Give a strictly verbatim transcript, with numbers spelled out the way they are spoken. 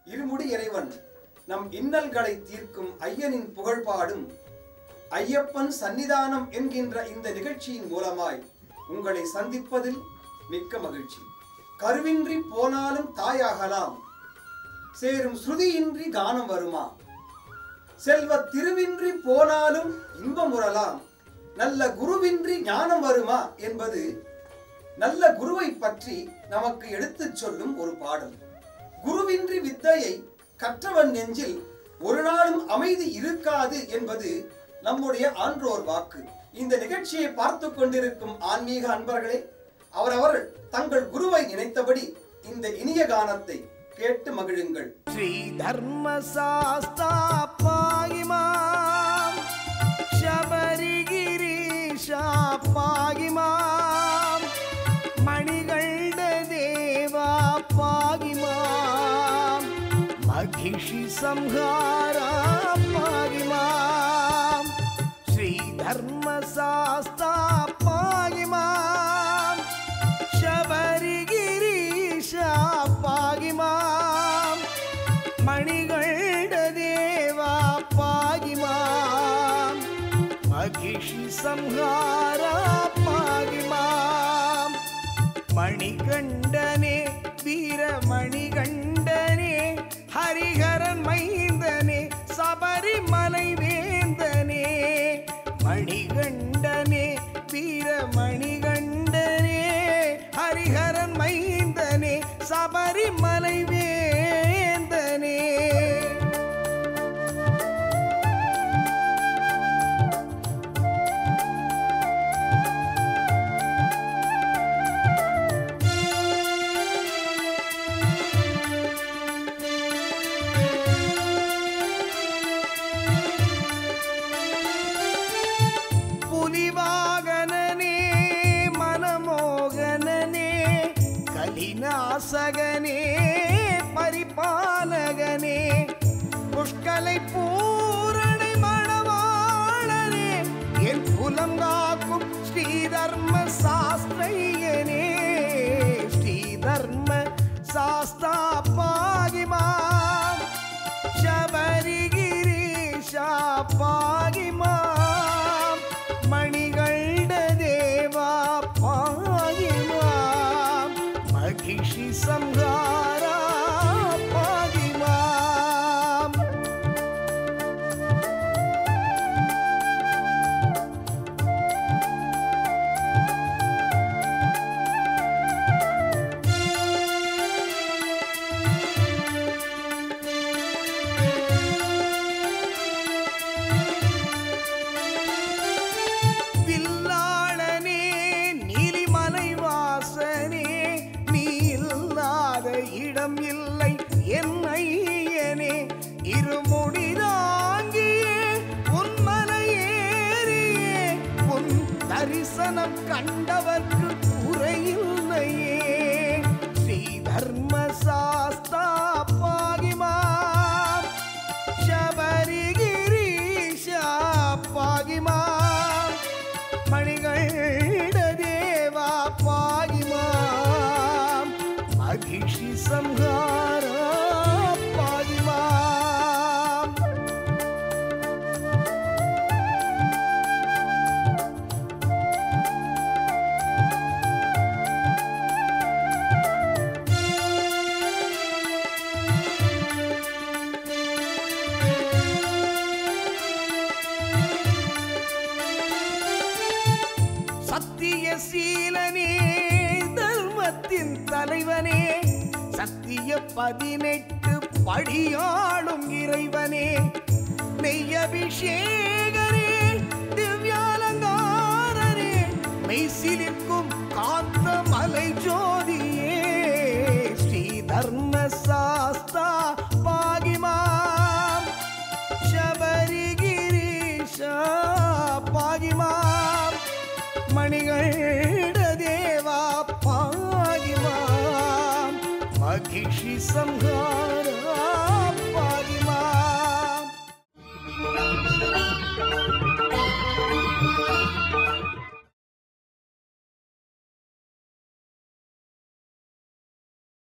இருமுடி இறைவன் நம் இன்னல்களை தீர்க்கும் ஐயனின் புகழ்பாடும் ஐயப்பன் சன்னிதானம் என்கின்ற இந்த நிகழ்ச்சியின் மூலமாய் உங்களை சந்திப்பதில் மிக்க மகிழ்ச்சி. கருவின்றி போனாலும் தாயாகலாம், சேரும் ஸ்ருதியின்றி கானம் வருமா, செல்வ திருவின்றி போனாலும் இன்பம் உறலாம், நல்ல குருவின்றி ஞானம் வருமா என்பது நல்ல குருவை பற்றி நமக்கு எடுத்துச் சொல்லும் ஒரு பாடல். குருவின்றி வித்தையை கற்றவன் நெஞ்சில் ஒரு நாளும் அமைதி இருக்காது என்பது நம்முடைய ஆன்றோர் வாக்கு. இந்த நிகழ்ச்சியை பார்த்து கொண்டிருக்கும் ஆன்மீக அன்பர்களே, அவரவர்கள் தங்கள் குருவை நினைத்தபடி இந்த இனிய கானத்தை கேட்டு மகிழுங்கள். ஸ்ரீ தர்ம சாஸ்தா பாகிமாம் சபரிகிரீஷா பாகிமாம் மணிகண்ட தேவா பாகிமாம் மகிஷி சம்ஹாரா பாகிமாம் ஸ்ரீ தர்ம சாஸ்தா பாகிமாம் சபரிகிரீஷா பாகிமாம் மணிகண்ட தேவா பாகிமாம் மகிஷி சம்ஹாரா பாகிமாம் மணிகண்டனே வீர மணிகண்டனே ஹரிஹரன் மைந்தனே சபரிமலை வேந்தனே மணிகண்டனே வீர மணிகண்டனே ஹரிஹரன் மைந்தனே சபரிமலை வேந்தனே புலிவாகனனே மனமோகனனே கலிநாசகனே பரிபாலகனே புஷ்கலை பூரணை மணவாளனே என் குலம் காக்கும் ஸ்ரீதர்ம சாஸ்திரையனே ஸ்ரீதர்ம சாஸ்தா பாகிமாம் சபரிகிரீஷா பாகிமாம் மணிகண்ட தேவா பாகிமாம் மகிஷி சம்ஹாரா பாகிமாம் வில்லாளனே நீலிமலை வாசனே நீ இல்லாத இடம் இல்லை என் ஐயனே இருமுடிதாங்கியே உன் மலையேறியே உன் தரிசனம் கண்டவர்க்கு குறையில்லையே ஸ்ரீ தர்ம சாஸ்தா பாகிமாம் சபரிகிரீஷா பாகிமாம் மணிகண்ட தேவா பாகிமாம் மகிஷி சம்ஹாரா பாகிமாம் சத்தியசீலனே தர்மத்தின் தலைவனே சத்திய பதினெட்டு படியாளும் இறைவனே மெய்யபிஷேகரே திவ்யாலங்காரரே மெய்சிலிருக்கும் காந்த மலை ஜோதியே ஸ்ரீ தர்ம சாஸ்தா பாகிமாம் சபரிகிரீஷா பாகிமாம் மணிகண்ட தேவா பாகிமாம் மகிஷி சம்ஹாரா